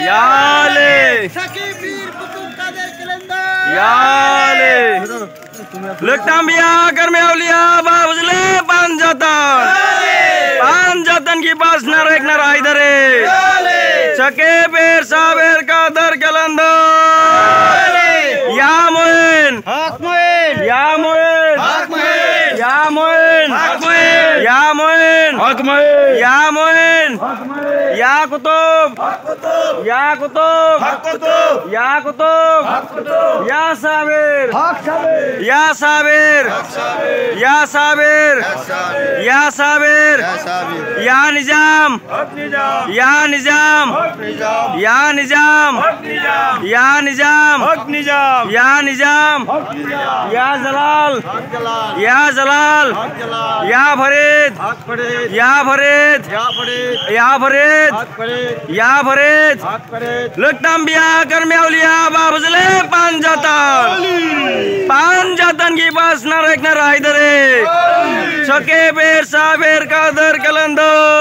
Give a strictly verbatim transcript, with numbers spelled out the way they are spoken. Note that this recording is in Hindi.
याले याले लुकटांबिया कर में औलिया बाबुजले पांजतन पांजतन की पास न रेख न राई दरे सके पेर साबेर का दर कलंदो या मोइन या मोइन या मोइन या मोइन या मोइन या कुतुब या कुतुब या कुतुब या साबिर या साबिर या साबिर या साबिर या निजाम या निजाम या निजाम या निजाम या निजाम या जलाल या जलाल या फरीद या फरीद या फरीद या फरीद लुकटांबिया कर में औलिया बाबुजले पांजतन पांजतन की पास न रेख न राई दरे सके बेर साबेर का दर कलंदो